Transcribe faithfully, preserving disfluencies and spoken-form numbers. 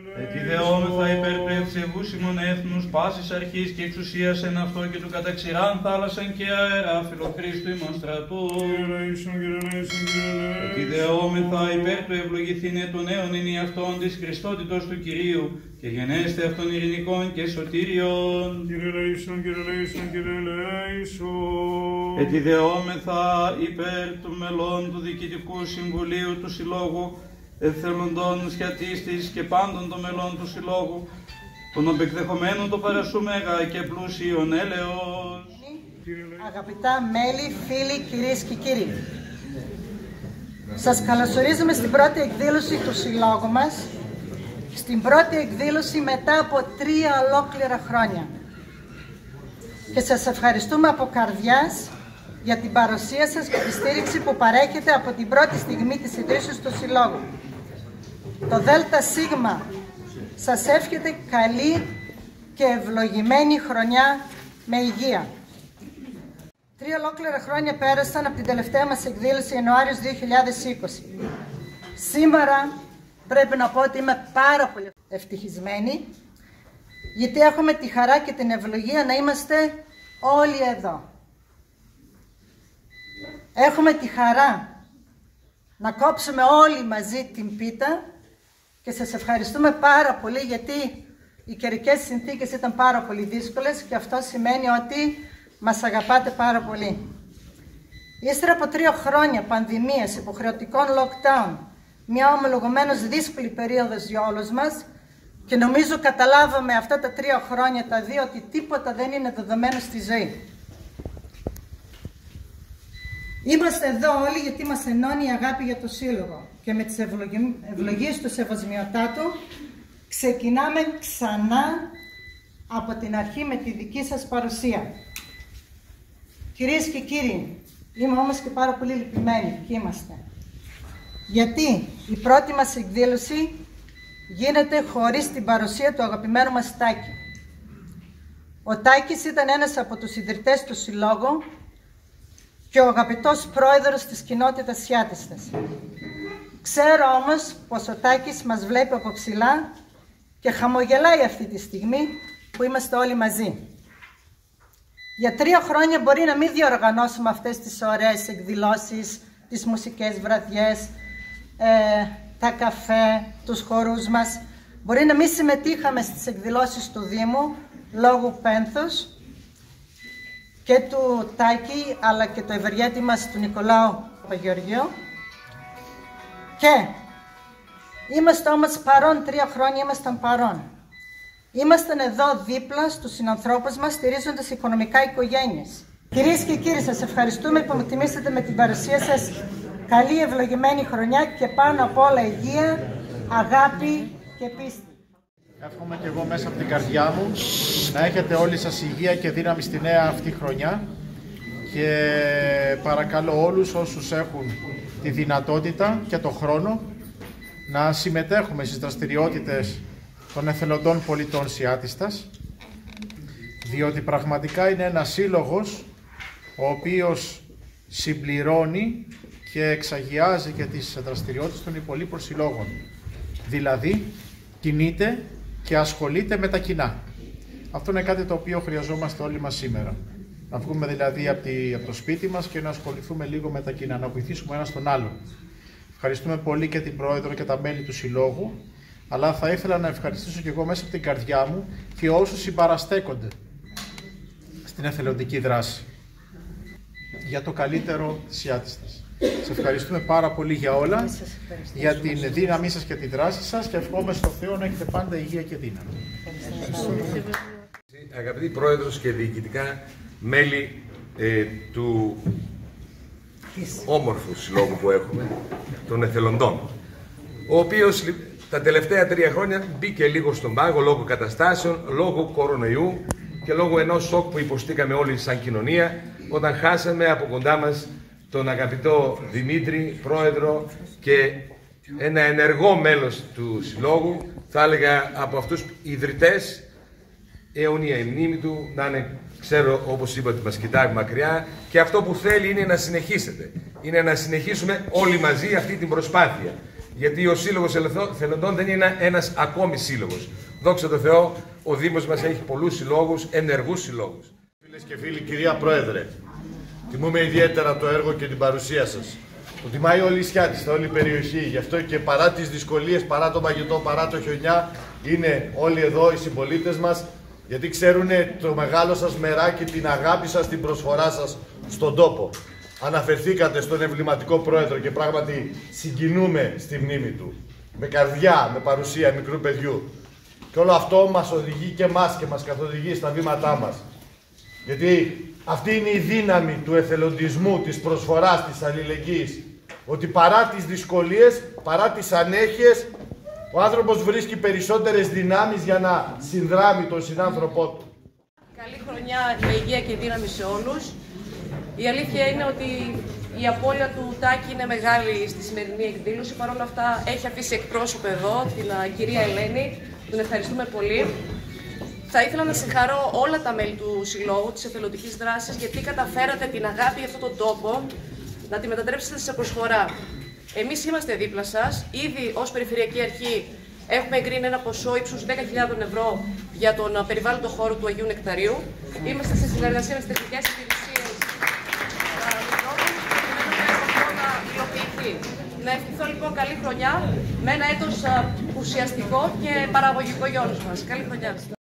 Ετιδεόμεθα υπέρ του ευσεβούς ημών έθνους, πάσης αρχής και εξουσίας εν αυτό και του καταξηράν θάλασσαν και αέρα, φιλοχρίστου ημών στρατού. Ετιδεόμεθα υπέρ του ευλογηθήνε των νέων ενι αυτών της Χριστότητος του Κυρίου και γενέστε αυτών ειρηνικών και σωτήριων. Ετιδεόμεθα υπέρ του μελών του Διοικητικού Συμβουλίου του Συλλόγου, εθελοντών Σιατίστης και πάντων των μελών του Συλλόγου, των απεκδεχομένων το παρασούμεγα και πλούσιον έλεος. Αγαπητά μέλη, φίλοι, κυρίες και κύριοι, σας καλωσορίζουμε στην πρώτη εκδήλωση του Συλλόγου μας, στην πρώτη εκδήλωση μετά από τρία ολόκληρα χρόνια. Και σας ευχαριστούμε από καρδιάς για την παρουσία σας και τη στήριξη που παρέχετε από την πρώτη στιγμή της ιδρύσεως του Συλλόγου. Το ΔΣ σας εύχεται καλή και ευλογημένη χρονιά με υγεία. Τρία ολόκληρα χρόνια πέρασαν από την τελευταία μας εκδήλωση Ιανουάριος δύο χιλιάδες είκοσι. Σήμερα πρέπει να πω ότι είμαι πάρα πολύ ευτυχισμένη, γιατί έχουμε τη χαρά και την ευλογία να είμαστε όλοι εδώ. Έχουμε τη χαρά να κόψουμε όλοι μαζί την πίτα και σας ευχαριστούμε πάρα πολύ, γιατί οι καιρικές συνθήκες ήταν πάρα πολύ δύσκολες και αυτό σημαίνει ότι μας αγαπάτε πάρα πολύ. Ύστερα από τρία χρόνια πανδημίας, υποχρεωτικών lockdown, μια ομολογουμένως δύσκολη περίοδος για όλους μας, και νομίζω καταλάβαμε αυτά τα τρία χρόνια τα δύο ότι τίποτα δεν είναι δεδομένο στη ζωή. Είμαστε εδώ όλοι γιατί μας ενώνει η αγάπη για το Σύλλογο και με τις ευλογίες του Σεβασμιωτάτου ξεκινάμε ξανά από την αρχή με τη δική σας παρουσία. Κυρίες και κύριοι, είμαι όμως και πάρα πολύ λυπημένη και είμαστε. Γιατί η πρώτη μας εκδήλωση γίνεται χωρίς την παρουσία του αγαπημένου μας Τάκη. Ο Τάκης ήταν ένας από τους ιδρυτές του Συλλόγου και ο αγαπητός πρόεδρος της κοινότητας Σιάτιστας. Ξέρω όμως πως ο Τάκης μας βλέπει από ψηλά και χαμογελάει αυτή τη στιγμή που είμαστε όλοι μαζί. Για τρία χρόνια μπορεί να μην διοργανώσουμε αυτές τις ωραίες εκδηλώσεις, τις μουσικές βραδιές, ε, τα καφέ, τους χορούς μας. Μπορεί να μην συμμετείχαμε στις εκδηλώσεις του Δήμου λόγω πένθους και του Τάκη, αλλά και το ευεργέτη μας του Νικολάου Παγιοργίου. Και είμαστε όμως παρόν, τρία χρόνια ήμασταν παρόν. Ήμασταν εδώ δίπλα στους συνανθρώπους μας, στηρίζοντας οικονομικά οικογένειες. Κυρίες και κύριοι, σας ευχαριστούμε που μου τιμήσατε με την παρουσία σας. Καλή ευλογημένη χρονιά και πάνω απ' όλα υγεία, αγάπη και πίστη. Εύχομαι και εγώ μέσα από την καρδιά μου να έχετε όλοι σας υγεία και δύναμη στη νέα αυτή χρονιά, και παρακαλώ όλους όσους έχουν τη δυνατότητα και το χρόνο να συμμετέχουμε στις δραστηριότητες των Εθελοντών Πολιτών Σιάτιστας, διότι πραγματικά είναι ένας σύλλογος ο οποίος συμπληρώνει και εξαγιάζει και τις δραστηριότητες των υπολείπων συλλόγων. Δηλαδή, κινείται και ασχολείται με τα κοινά. Αυτό είναι κάτι το οποίο χρειαζόμαστε όλοι μας σήμερα. Να βγούμε δηλαδή από, τη, από το σπίτι μας και να ασχοληθούμε λίγο με τα κοινά, να βοηθήσουμε ένας τον άλλον. Ευχαριστούμε πολύ και την Πρόεδρο και τα μέλη του Συλλόγου, αλλά θα ήθελα να ευχαριστήσω και εγώ μέσα από την καρδιά μου και όσους συμπαραστέκονται στην εθελοντική δράση για το καλύτερο της Σιάτιστας. Σας ευχαριστούμε πάρα πολύ για όλα, για την δύναμή σας και τη δράση σας, και ευχόμαι στο Θεό να έχετε πάντα υγεία και δύναμη. Αγαπητοί Πρόεδρος και διοικητικά μέλη ε, του όμορφου συλλόγου που έχουμε, των εθελοντών, ο οποίος τα τελευταία τρία χρόνια μπήκε λίγο στον πάγο λόγω καταστάσεων, λόγω κορονοϊού και λόγω ενός σοκ που υποστήκαμε όλοι σαν κοινωνία όταν χάσαμε από κοντά μας τον αγαπητό Δημήτρη, πρόεδρο και ένα ενεργό μέλος του Συλλόγου, θα έλεγα από αυτούς ιδρυτές, αιωνία η μνήμη του, να είναι, ξέρω όπως είπα ότι μας κοιτάει μακριά, και αυτό που θέλει είναι να συνεχίσετε, είναι να συνεχίσουμε όλοι μαζί αυτή την προσπάθεια. Γιατί ο Σύλλογος Εθελοντών δεν είναι ένας ακόμη σύλλογος. Δόξα τω Θεώ, ο Δήμος μας έχει πολλούς συλλόγους, ενεργούς συλλόγους. Φίλες και φίλοι, κυρία Πρόεδρε, τιμούμε ιδιαίτερα το έργο και την παρουσία σας. Το τιμάει όλη η Σιάτιστα, όλη η περιοχή. Γι' αυτό και παρά τις δυσκολίες, παρά το παγετό, παρά το χιονιά, είναι όλοι εδώ οι συμπολίτες μας, γιατί ξέρουν το μεγάλο σας μεράκι, την αγάπη σας, την προσφορά σας στον τόπο. Αναφερθήκατε στον εμβληματικό πρόεδρο και πράγματι συγκινούμε στη μνήμη του. Με καρδιά, με παρουσία μικρού παιδιού. Και όλο αυτό μας οδηγεί και εμάς και μας καθοδηγεί στα βήματά μας. Γιατί αυτή είναι η δύναμη του εθελοντισμού, της προσφοράς, της αλληλεγγύης. Ότι παρά τις δυσκολίες, παρά τις ανέχειες, ο άνθρωπος βρίσκει περισσότερες δυνάμεις για να συνδράμει τον συνάνθρωπό του. Καλή χρονιά με υγεία και δύναμη σε όλους. Η αλήθεια είναι ότι η απώλεια του Τάκη είναι μεγάλη στη σημερινή εκδήλωση. Παρ' όλα αυτά έχει αφήσει εκπρόσωπο εδώ, την κυρία Ελένη. Τον ευχαριστούμε πολύ. Θα ήθελα να συγχαρώ όλα τα μέλη του Συλλόγου της Εθελοντικής Δράσης, γιατί καταφέρατε την αγάπη για αυτόν τον τόπο να τη μετατρέψετε σε προσφορά. Εμείς είμαστε δίπλα σας. Ήδη ως Περιφερειακή Αρχή έχουμε εγκρίνει ένα ποσό ύψους δέκα χιλιάδες ευρώ για τον περιβάλλοντο χώρο του Αγίου Νεκταρίου. Είμαστε σε συνεργασία με τις τεχνικές υπηρεσίες να υλοποιηθεί. Να ευχηθώ λοιπόν καλή χρονιά με ένα έτος ουσιαστικό και παραγωγικό για όλους μας. Καλή χρονιά.